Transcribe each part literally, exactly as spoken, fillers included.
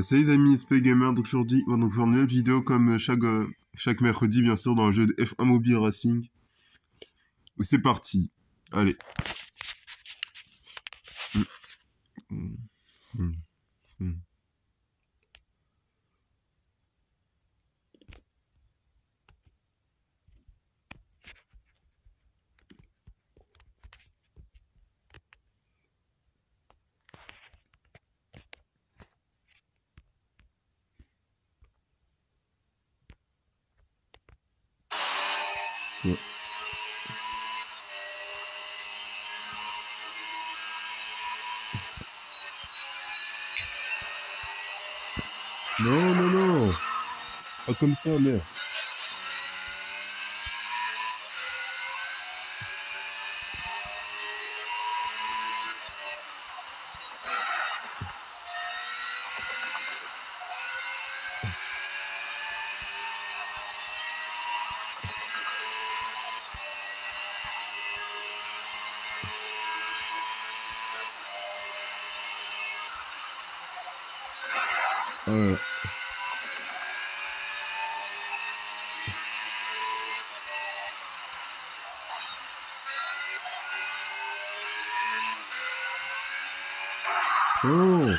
Bah salut les amis, Spy Gamer, donc aujourd'hui on va donc faire une nouvelle vidéo comme chaque, euh, chaque mercredi bien sûr dans le jeu de F un Mobile Racing. C'est parti, allez. Mm, mm, mm. Ouais. Non, non, non, pas comme ça, merde. Euh, non.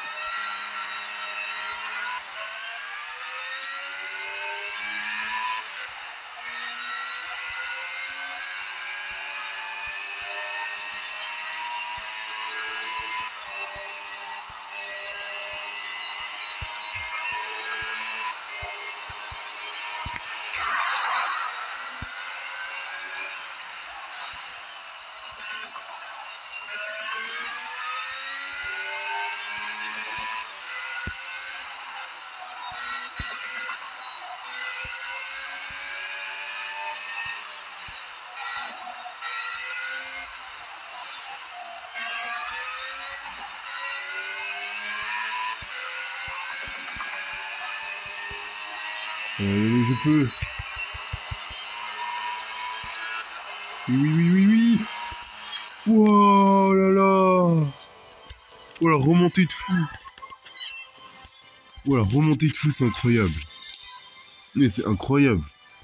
Euh, je peux. Oui, oui, oui, oui, oui. Wow là là. Oh la remontée de fou. Oh la remontée de fou, c'est incroyable. Mais c'est incroyable.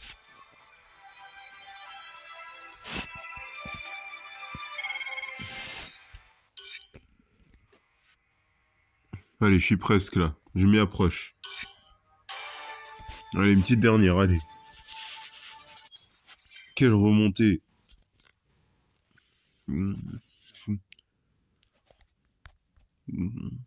Allez, je suis presque là. Je m'y approche. Allez, une petite dernière, allez. Quelle remontée. Mm, mm.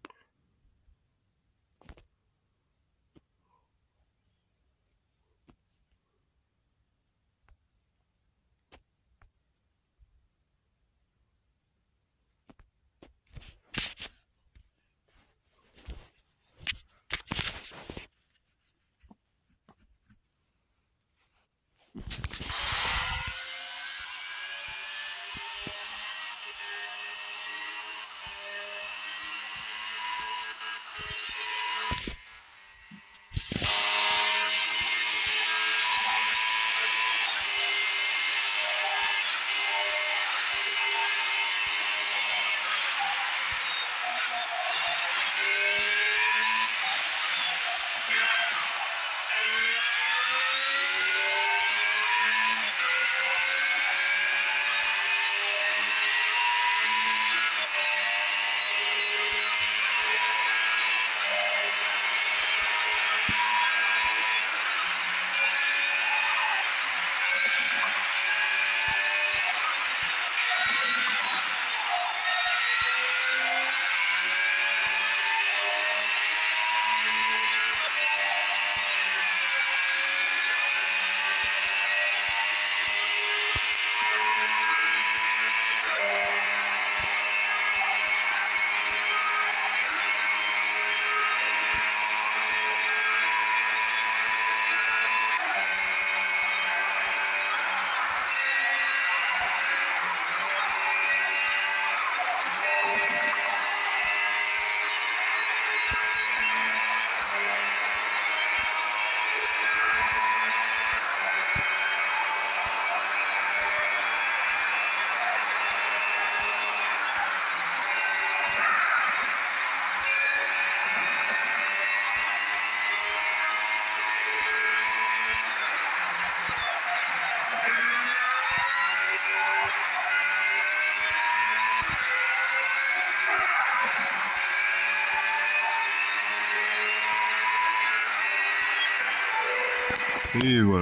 Et voilà.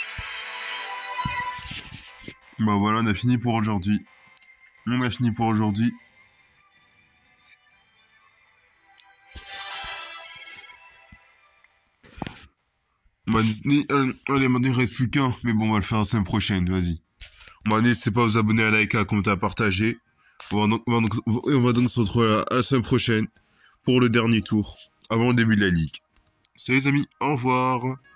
Bah voilà, on a fini pour aujourd'hui. On a fini pour aujourd'hui. Bah, Disney, euh, allez, maintenant il reste plus qu'un. Mais bon, on va le faire la semaine prochaine, vas-y. Bah, n'hésitez pas à vous abonner, à liker, à commenter, à partager. On va donc, on va donc, on va donc se retrouver à la semaine prochaine pour le dernier tour, avant le début de la ligue. Salut les amis, au revoir.